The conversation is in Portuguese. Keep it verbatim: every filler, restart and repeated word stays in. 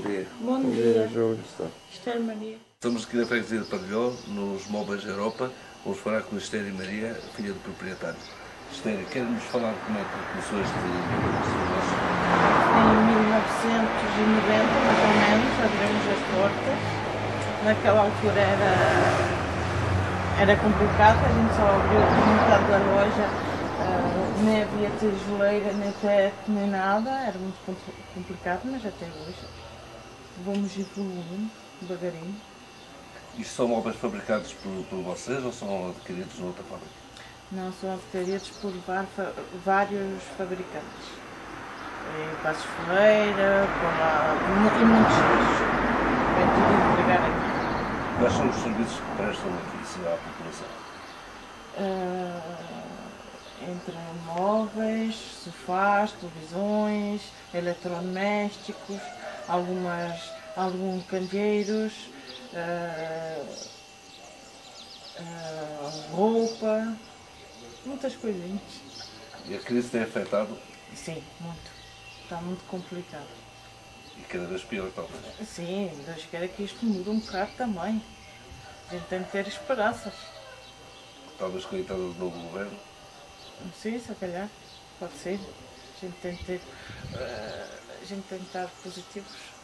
dia. Bom dia. Júlio. Esther Maria. Estamos aqui na freguesia de Parrilhó, nos Móveis Europa. Vamos falar com a Esther e Maria, filha do proprietário. Esther, quer-nos falar como é que começou este negócio? Em mil novecentos e noventa, mais ou menos, abrimos as portas. Naquela altura era, era complicado, a gente só abriu metade da loja, uh, nem havia tijoleira, nem teto, nem nada, era muito complicado, mas até hoje vamos evoluindo, devagarinho. Isto são móveis fabricados por, por vocês ou são adquiridos noutra fábrica? Não, são adquiridos por vários fabricantes. Em Passos Ferreira, por lá, e muitos outros. É tudo entregar aqui. Quais são os serviços que prestam aqui, sim, à população? Uh, entre móveis, sofás, televisões, eletrodomésticos, algumas, alguns candeeiros, uh, uh, roupa, muitas coisinhas. E a crise tem afetado? Sim, muito. Está muito complicado. E cada vez pior, talvez? Sim, Deus queira que isto mude um bocado também. A gente tem que ter esperanças. Talvez com a entrada do novo governo? Sim, se calhar. Pode ser. A gente tem que ter, uh, a gente tem que estar positivos.